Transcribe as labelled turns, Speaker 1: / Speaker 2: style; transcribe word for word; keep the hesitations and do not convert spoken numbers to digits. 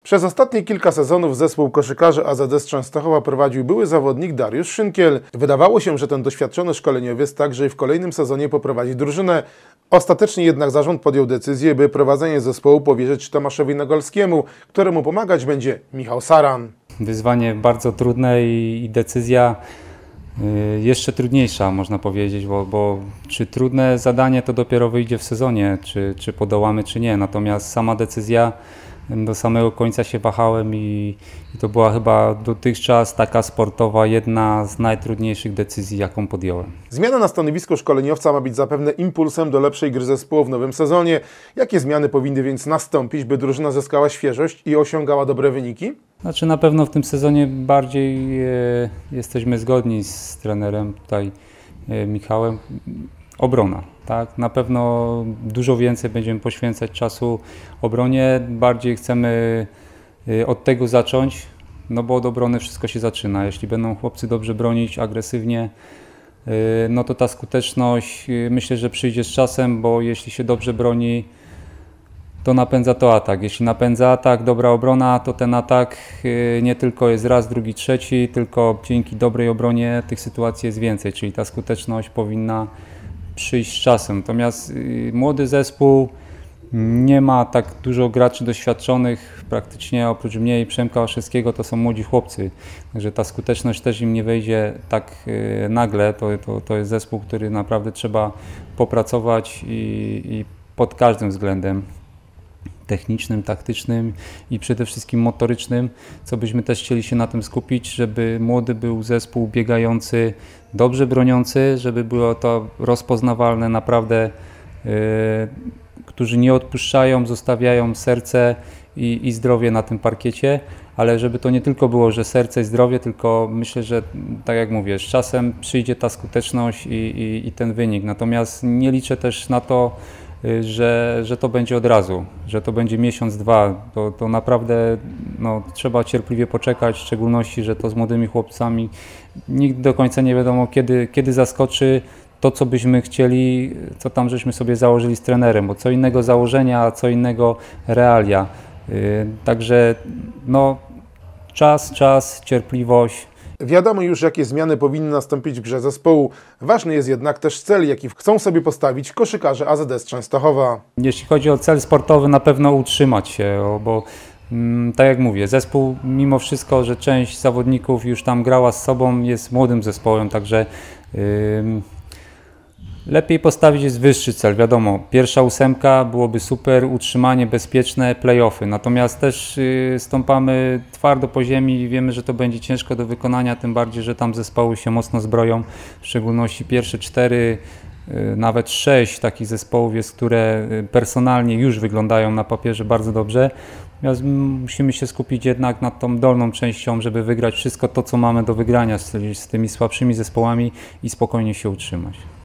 Speaker 1: Przez ostatnie kilka sezonów zespół koszykarzy A Z S Częstochowa prowadził były zawodnik Dariusz Szynkiel. Wydawało się, że ten doświadczony szkoleniowiec także i w kolejnym sezonie poprowadzi drużynę. Ostatecznie jednak zarząd podjął decyzję, by prowadzenie zespołu powierzyć Tomaszowi Nagolskiemu, któremu pomagać będzie Michał Saran.
Speaker 2: Wyzwanie bardzo trudne i, i decyzja y, jeszcze trudniejsza, można powiedzieć, bo, bo czy trudne zadanie to dopiero wyjdzie w sezonie, czy, czy podołamy, czy nie. Natomiast sama decyzja, do samego końca się wahałem i, i to była chyba dotychczas taka sportowa jedna z najtrudniejszych decyzji, jaką podjąłem.
Speaker 1: Zmiana na stanowisku szkoleniowca ma być zapewne impulsem do lepszej gry zespołu w nowym sezonie. Jakie zmiany powinny więc nastąpić, by drużyna zyskała świeżość i osiągała dobre wyniki?
Speaker 2: Znaczy na pewno w tym sezonie bardziej e, jesteśmy zgodni z trenerem tutaj e, Michałem. Obrona, tak? Na pewno dużo więcej będziemy poświęcać czasu obronie, bardziej chcemy od tego zacząć, no bo od obrony wszystko się zaczyna. Jeśli będą chłopcy dobrze bronić, agresywnie, no to ta skuteczność myślę, że przyjdzie z czasem, bo jeśli się dobrze broni, to napędza to atak. Jeśli napędza atak, dobra obrona, to ten atak nie tylko jest raz, drugi, trzeci, tylko dzięki dobrej obronie tych sytuacji jest więcej, czyli ta skuteczność powinna przyjść z czasem. Natomiast y, młody zespół nie ma tak dużo graczy doświadczonych, praktycznie oprócz mnie i Przemka Łaszewskiego to są młodzi chłopcy, także ta skuteczność też im nie wejdzie tak y, nagle. To, to, to jest zespół, który naprawdę trzeba popracować i, i pod każdym względem technicznym, taktycznym i przede wszystkim motorycznym, co byśmy też chcieli się na tym skupić, żeby młody był zespół biegający, dobrze broniący, żeby było to rozpoznawalne naprawdę, yy, którzy nie odpuszczają, zostawiają serce i, i zdrowie na tym parkiecie, ale żeby to nie tylko było, że serce i zdrowie, tylko myślę, że tak jak mówię, z czasem przyjdzie ta skuteczność i, i, i ten wynik. Natomiast nie liczę też na to, Że, że to będzie od razu, że to będzie miesiąc, dwa, to, to naprawdę no, trzeba cierpliwie poczekać, w szczególności, że to z młodymi chłopcami nikt do końca nie wiadomo kiedy, kiedy zaskoczy to, co byśmy chcieli, co tam żeśmy sobie założyli z trenerem, bo co innego założenia, a co innego realia. Yy, także no, czas, czas, cierpliwość.
Speaker 1: Wiadomo już, jakie zmiany powinny nastąpić w grze zespołu. Ważny jest jednak też cel, jaki chcą sobie postawić koszykarze A Z S Częstochowa.
Speaker 2: Jeśli chodzi o cel sportowy, na pewno utrzymać się, bo mm, tak jak mówię, zespół mimo wszystko, że część zawodników już tam grała z sobą, jest młodym zespołem, także yy, lepiej postawić jest wyższy cel, wiadomo, pierwsza ósemka byłoby super, utrzymanie bezpieczne, play-offy, natomiast też yy, stąpamy twardo po ziemi i wiemy, że to będzie ciężko do wykonania, tym bardziej, że tam zespoły się mocno zbroją, w szczególności pierwsze cztery, yy, nawet sześć takich zespołów jest, które personalnie już wyglądają na papierze bardzo dobrze, natomiast musimy się skupić jednak nad tą dolną częścią, żeby wygrać wszystko to, co mamy do wygrania z, z tymi słabszymi zespołami i spokojnie się utrzymać.